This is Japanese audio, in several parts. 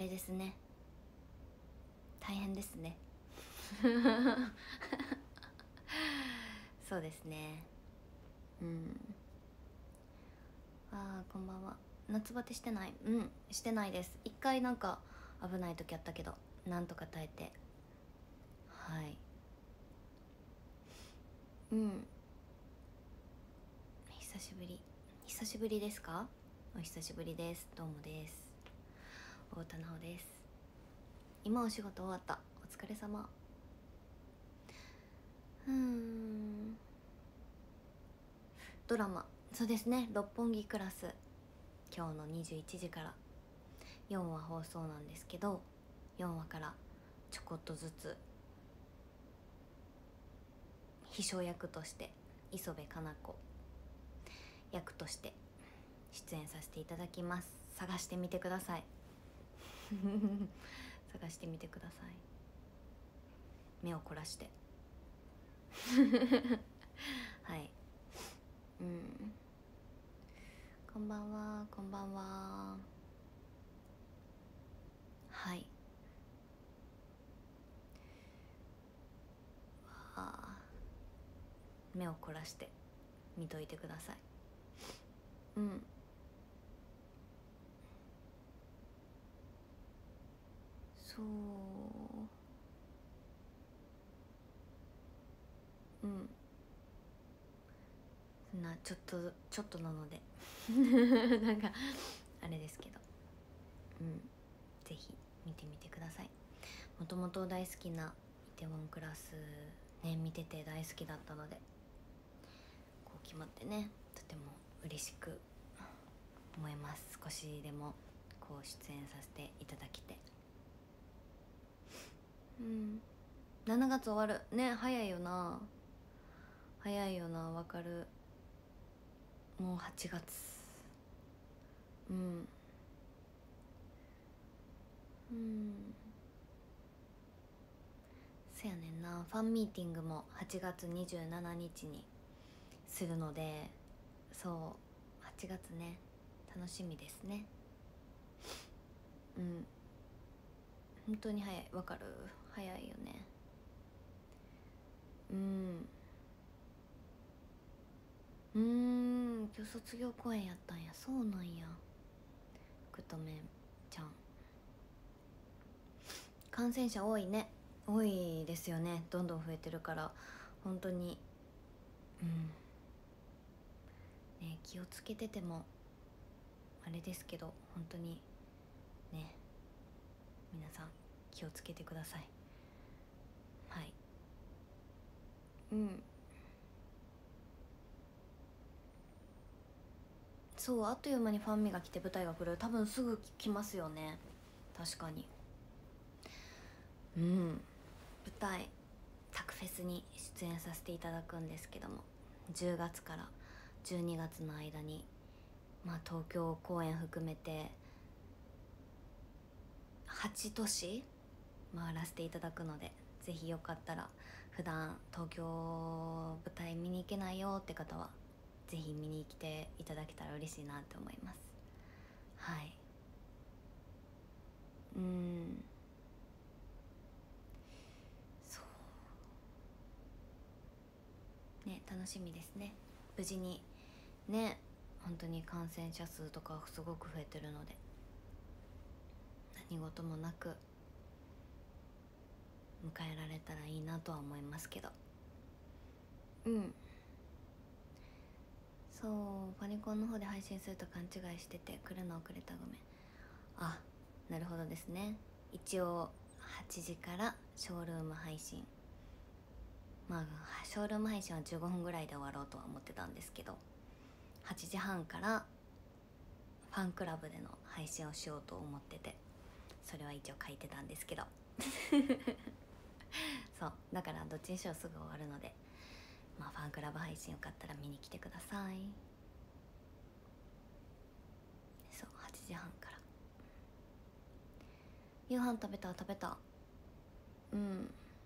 れですね、大変ですねそうですね。うん。あーこんばんは。夏バテしてない？うんしてないです。一回なんか危ない時あったけどなんとか耐えて、はい。うん。久しぶり。久しぶりですか？お久しぶりです。どうもです。太田奈穂です。今お仕事終わった。お疲れ様。ドラマ、そうですね、六本木クラス、今日の21時から4話放送なんですけど、4話からちょこっとずつ秘書役として磯部かな子役として出演させていただきます。探してみてください探してみてください。目を凝らしてはい。うん。こんばんは、こんばんは。はい。目を凝らして見といてください。うん。そう。うん。そんなちょっとなのでなんかあれですけど、うん、ぜひ見てみてください。もともと大好きなイテウォンクラスね、見てて大好きだったので、こう決まってね、とても嬉しく思います。少しでもこう出演させていただきて。うん。7月終わるね。早いよな、早いよな。わかる。もう8月。うん。うん。そやねんな。ファンミーティングも8月27日にするので、そう8月ね、楽しみですね。うん。本当に早い。わかる。早いよね。うん。今日卒業公演やったんや。そうなんや。福留ちゃん、感染者多いね。多いですよね。どんどん増えてるから本当に。うんね、気をつけててもあれですけど、本当にね、皆さん気をつけてください。はい。うん。そう、あっという間にファンミが来て舞台が来る。多分すぐ来ますよね。確かに。うん。舞台タクフェスに出演させていただくんですけども、10月から12月の間に、まあ東京公演含めて8都市回らせていただくので、ぜひよかったら、普段東京舞台見に行けないよって方はぜひ見に来ていただけたら嬉しいなって思います。はい。うん。そうね、楽しみですね。無事にね、本当に感染者数とかすごく増えてるので、何事もなく迎えられたらいいなとは思いますけど。うん。そう、ファニコンの方で配信すると勘違いしてて、来るの遅れた、ごめん。あ、なるほどですね。一応8時からショールーム配信、まあショールーム配信は15分ぐらいで終わろうとは思ってたんですけど、8時半からファンクラブでの配信をしようと思ってて、それは一応書いてたんですけどそうだからどっちにしろすぐ終わるので、まあファンクラブ配信よかったら見に来てください。そう、8時半から。夕飯食べた？食べた。うん。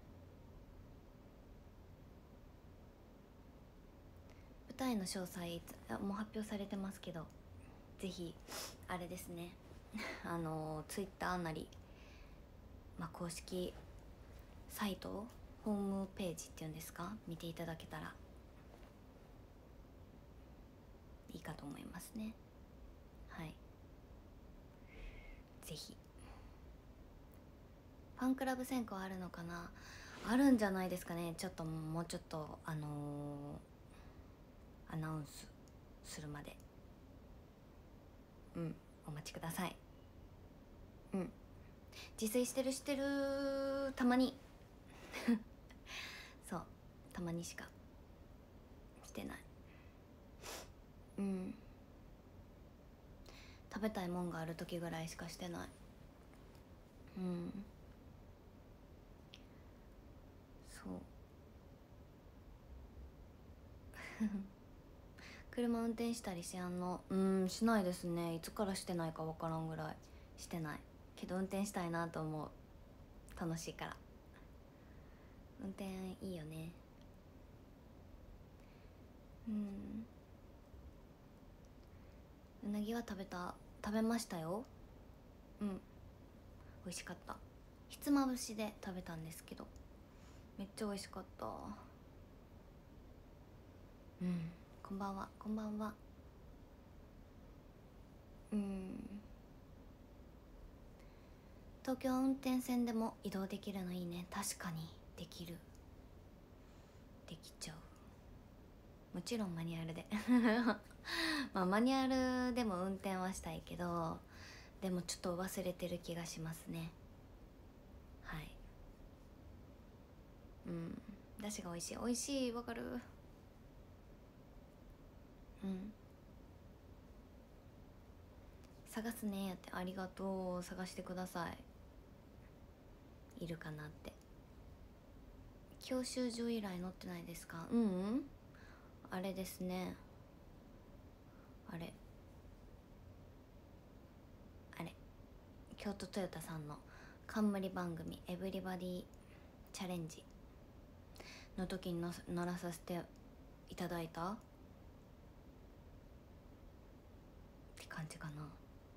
舞台の詳細もう発表されてますけど、ぜひあれですね、 ツイッターなり、公式サイト、ホームページっていうんですか、見ていただけたらいいかと思いますね。はい、ぜひ。ファンクラブ選考あるのかな。あるんじゃないですかね。ちょっともうちょっとアナウンスするまでお待ちください。自炊してるたまにそう、たまにしかしてない。食べたいもんがある時ぐらいしかしてない。そう車運転したりしやんの？しないですね。いつからしてないか分からんぐらいしてないけど、運転したいなと思う。楽しいから。運転いいよね。うなぎは食べましたよ。美味しかった。ひつまぶしで食べたんですけど、めっちゃ美味しかった。こんばんは。こんばんは。東京運転線でも移動できるのいいね。確かにできる。できちゃう。もちろんマニュアルでマニュアルでも運転はしたいけど、でもちょっと忘れてる気がしますね。はい。だしが美味しい。美味しい。わかる。探すねやって。ありがとう。探してください。いるかなって。教習所以来乗ってないですか？あれですね。あれ京都トヨタさんの冠番組「エブリバディチャレンジ」の時に乗らさせていただいたって感じかな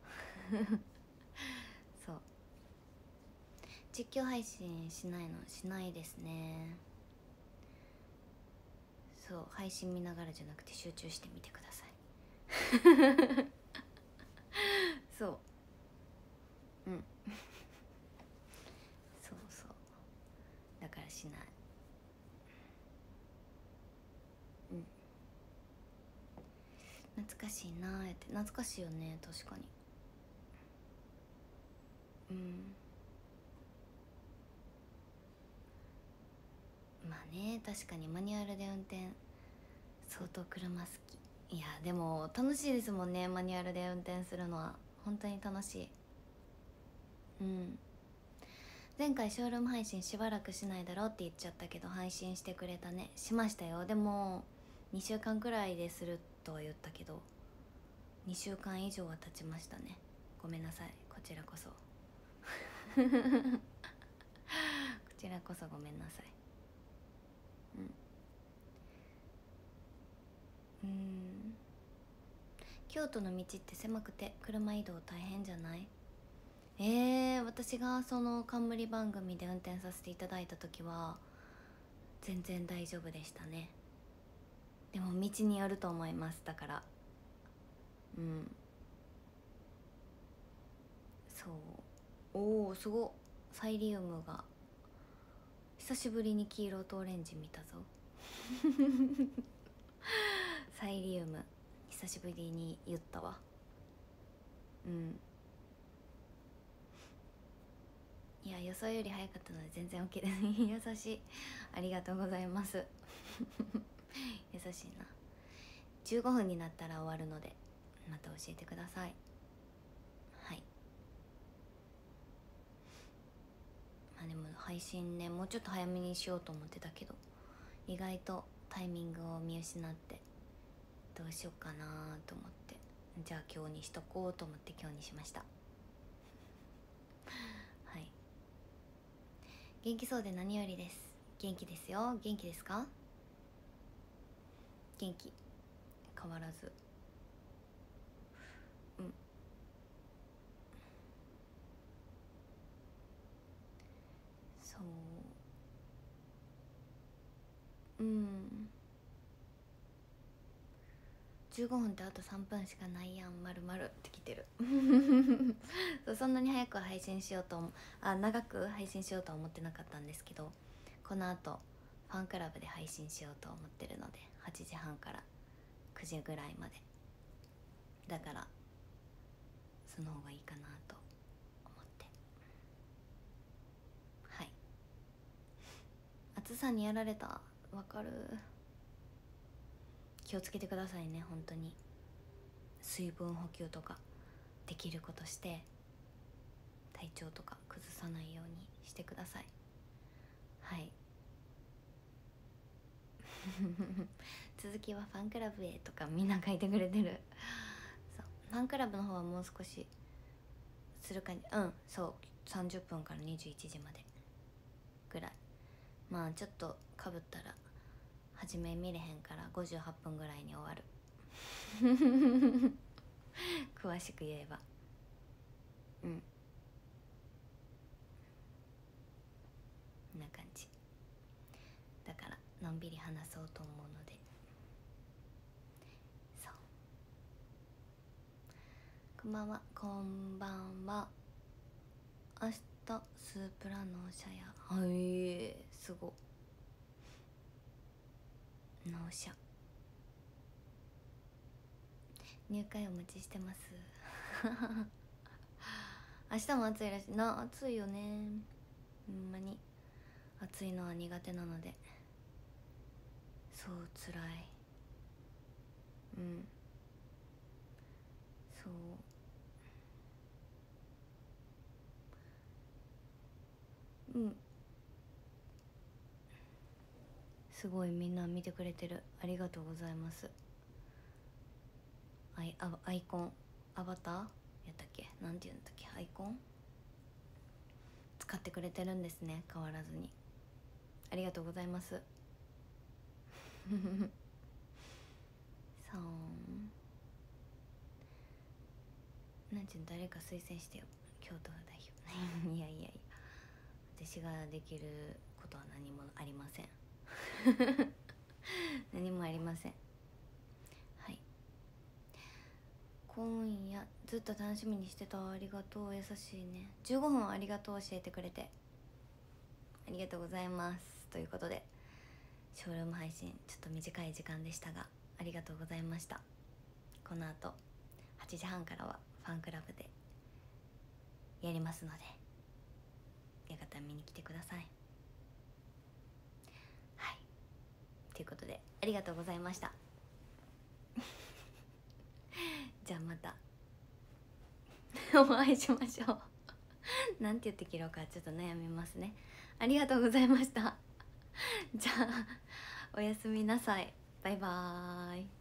そう、実況配信しないですね。そう、配信見ながらじゃなくて集中してみてくださいそうそうだからしない。懐かしいなーって。懐かしいよね、確かに。確かにマニュアルで運転相当車好き。いやでも楽しいですもんね、マニュアルで運転するのは。本当に楽しい。前回ショールーム配信しばらくしないだろうって言っちゃったけど、配信してくれたね。しましたよ。でも2週間くらいでするとは言ったけど、2週間以上は経ちましたね。ごめんなさい、こちらこそこちらこそごめんなさい。京都の道って狭くて車移動大変じゃない？私がその冠番組で運転させていただいた時は全然大丈夫でしたね。でも道によると思います。だからそう。おお、すご。サイリウムが久しぶりに黄色とオレンジ見たぞサイリウム久しぶりに言ったわ。いや、予想より早かったので全然 OK です優しい。ありがとうございます優しいな。15分になったら終わるのでまた教えてください。はい。でも配信ね、もうちょっと早めにしようと思ってたけど、意外とタイミングを見失ってどうしようかなと思って、じゃあ今日にしとこうと思って今日にしましたはい。元気そうで何よりです。元気ですよ。元気ですか？元気、変わらず。 そう15分ってあと3分しかないやん、まるまるってきてるそう、そんなに早く配信しようと長く配信しようとは思ってなかったんですけど、このあとファンクラブで配信しようと思ってるので、8時半から9時ぐらいまでだから、その方がいいかなと思って。はい、暑さにやられた、わかる。気をつけてくださいね、本当に。水分補給とかできることして体調とか崩さないようにしてください。はい続きはファンクラブへとかみんな書いてくれてるそう、ファンクラブの方はもう少しするかに、そう30分から21時までぐらい、まあちょっとかぶったら初め見れへんから58分ぐらいに終わる詳しく言えばな感じだから、のんびり話そうと思うので。そう、こんばんは。こんばんは。明日スープラ納車や。はい、すご。納車入会お待ちしてます明日も暑いらしいな。暑いよね、ほんまに。暑いのは苦手なので、そうつらい。そうすごいみんな見てくれてる、ありがとうございます。アイコン、アバターやったっけ、なんていうんだっけ、アイコン使ってくれてるんですね、変わらずに。ありがとうございますそうなんちゅう、誰か推薦してよ、京都府代表いやいやいや、私ができることは何もありません何もありません。はい、今夜ずっと楽しみにしてた。ありがとう、優しいね。15分ありがとう、教えてくれてありがとうございます。ということで、ショールーム配信ちょっと短い時間でしたが、ありがとうございました。この後8時半からはファンクラブでやりますので、よかったら見に来てください。はい、ということでありがとうございましたじゃあまたお会いしましょうなんて言って切ろうかちょっと悩みますね。ありがとうございましたじゃあおやすみなさい。バイバーイ。